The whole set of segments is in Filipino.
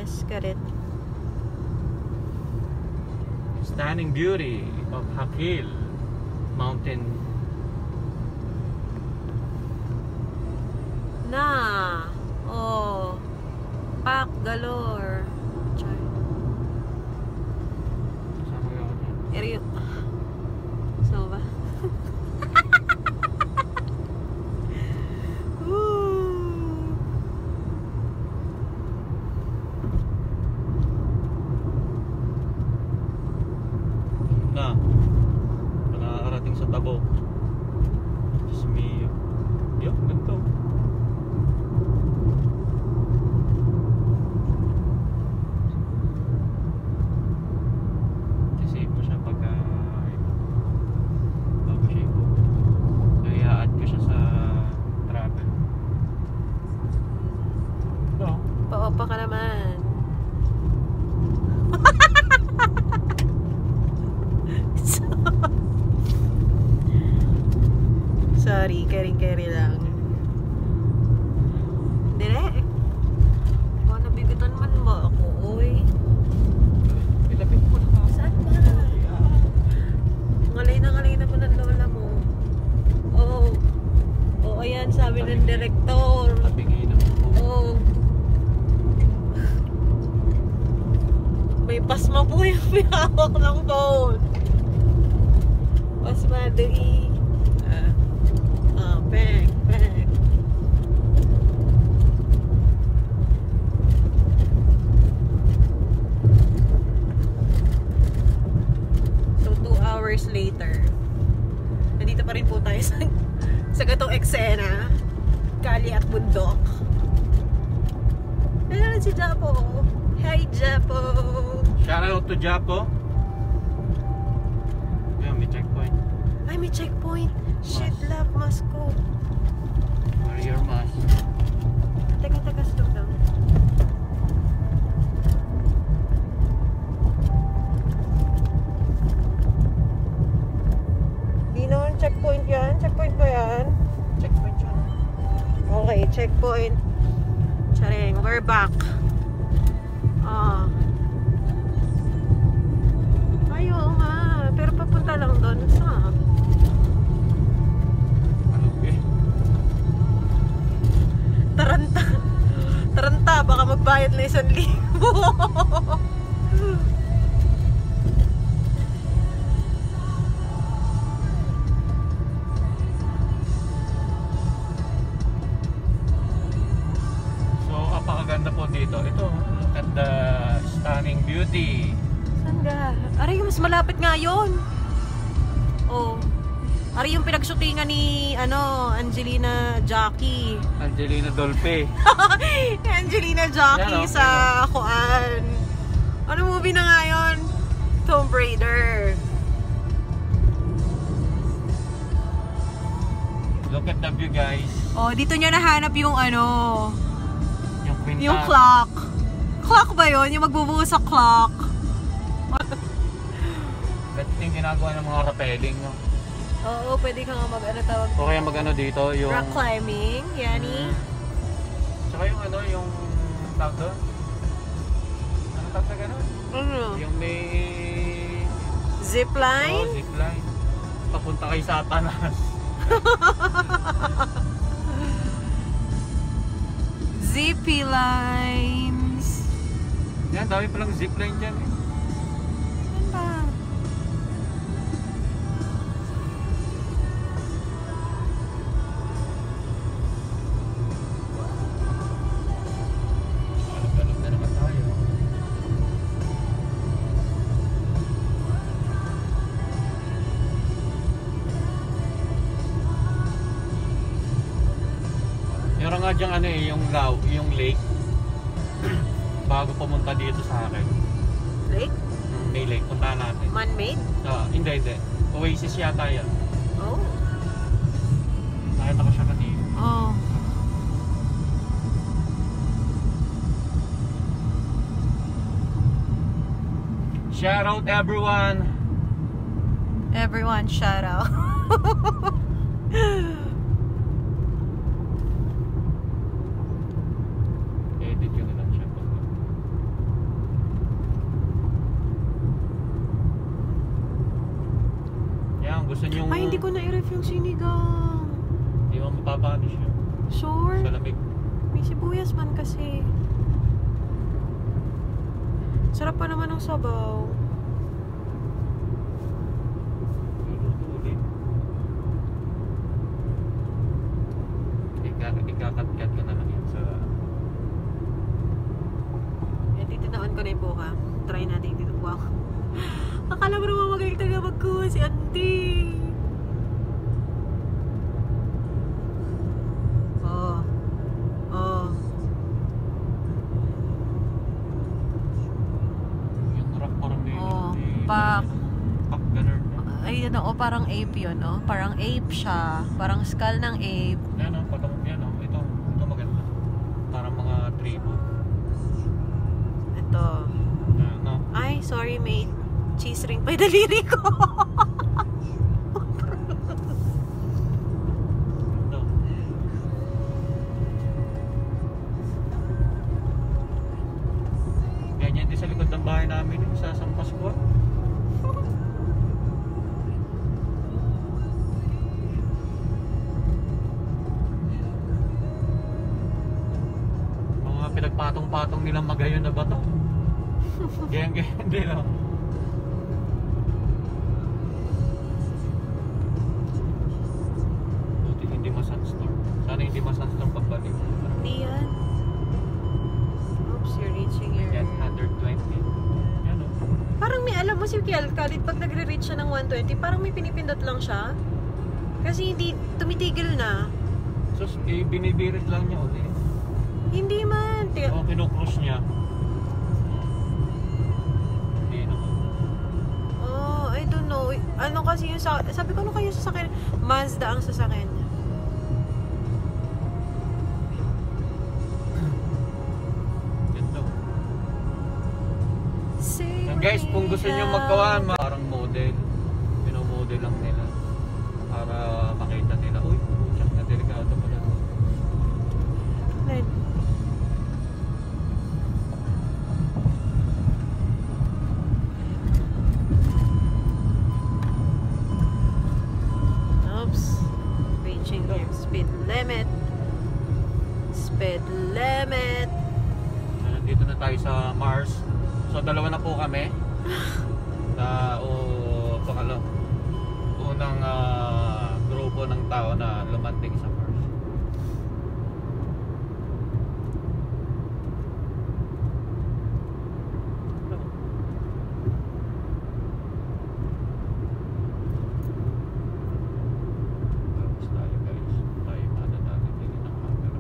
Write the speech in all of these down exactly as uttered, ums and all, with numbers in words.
Yes, got it. Stunning beauty of Haql mountain. Na. Oh. Pack galore. Char. Sama ako dyan. Eri. Sama ba? Na. Nakakarating sa Tabuk. Diyos mio. Yo, ganito. Save mo siya pagka bago siya ito. So i-add ko siya sa travel. No? Pa-opa ka naman. Sorry, kering-keri lang. Dire. Oh, nabigutan man ba ako, oy? Ilapit mo na. Saan ba? Ngalay na ngalay naman ang lola mo. Oh. Oh, ayan, sabi ng direktor. Tabingin naman po. Oh. May pasma po yung pinahawak ng phone. Pasma, dui. Ah. Ah, bang, bang. So, two hours later, nandito pa rin po tayo sa, sa gatong eksena. Kali at bundok. Ayan si Japo. Hi, Japo. Shout out to Japo. Ayan, may checkpoint. Ay, may checkpoint. Shit, love, must go. Wear your mask. Teka, teka, slow down. Di naman checkpoint yan. Checkpoint ba yan? Checkpoint siya. Okay, checkpoint. Charing, we're back. Ah. Ay, oo nga. Pero papunta lang doon. Saan? Ano eh? Taranta. Taranta, baka magbayad na isang libo. So, apakaganda po dito. Ito, look at the stunning beauty. Saan ga? Aray, mas malapit nga yun. Oh. Aray yung pinagsutingan ni, ano, Angelina Jockey. Angelina Dolpe. Angelina Jockey Yan, oh, sa Kuan. Ano movie na nga yun? Tomb Raider. Look at the view, guys. Oh, dito niya nahanap yung ano, Yung quinta. yung clock. Clock ba yun? Yung magbubuhos sa clock. That's yung ginagawa ng mga rappelling, no? Oo, pwede ka nga mag-ano tawag. O kaya mag-ano dito, yung... Rock climbing, yani. Mm. Tsaka yung ano, yung tawag doon? Ano tawag na gano'n? Ano? Yung may... Zipline? Oh, zipline. Papunta kay Satanas. Zippy lines. Yan, dami palang zipline dyan eh. Saan ba? Alog-alog na naman tayo. Meron nga dyan ano eh, yung law, yung lake. Bago pumunta dito sa akin. Lake? May lake, puntahan natin. Man-made? Ah, hindi, hindi. Oasis yata yan. Oh. Nakita ko siya kanina. Oh. Shout out everyone! Everyone, shout out. Edit ko na lang siya. ng sinigang. Hindi mo mapapanis yun. Sure? Sa lamig. May sibuyas man kasi. Sarap pa naman ng sabaw. Luluto ulit. Ikakat-kat ka na lang yan sa... Eh, titinaan ko na yung buka. Try natin dito. Wow. Akala mo naman magaling taga magkuha si auntie. Oh. Oh. Yung rock parang may... Oh. may- Pak. Pak, ganun. Ay, ano, oh, parang ape yun, no? Parang ape siya. Parang skull ng ape. Yan o, patong yan o. Ito, ito maganda. Parang mga tribo. Ito. Yan, no? Ay, sorry, mate. Cheese ring pa yung daliri ko. Ito. Ganyan din sa likod ng bahay namin, eh, sa San Pascual. Mga pinagpatong-patong nilang magayon na bato. Ganyan-ganyan din o. Buti hindi ma-sunstorm. Sana hindi ma-sunstorm pagbalik. Hindi yan. Oops, you're reaching your... Yan, one twenty. Yan o. Parang may alam mo si Kiel, kahit pag nagre-reach siya ng one twenty, parang may pinipindot lang siya. Kasi hindi, tumitigil na. So, eh, binibirit lang niya ulit. Hindi man. Tiga, O, kinukross niya. Hindi naman. oh, I don't know. Ano kasi yung sa... Sabi ko, ano kayo sasakyan? Mazda ang sasakyan niya. Ganda. Say Yan guys, kung gusto niyo magkawan, parang model. Pinomodel lang nila. Para makita nila, uy, tsak na delikado pala. Len. Oops. Reaching your speed limit. Speed limit. So, nandito na tayo sa Mars. So, dalawa na po kami. Na, o, pangalo. Unang ah, grupo ng tao na lumanding sa Mars. Tapos tayo guys. Tayo madadali din ng camera.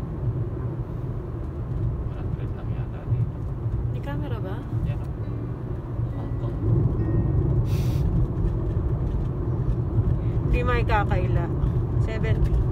one hundred lang yata dito. May camera ba? Yan o. Hong Kong. Hindi may kakaila. seventy.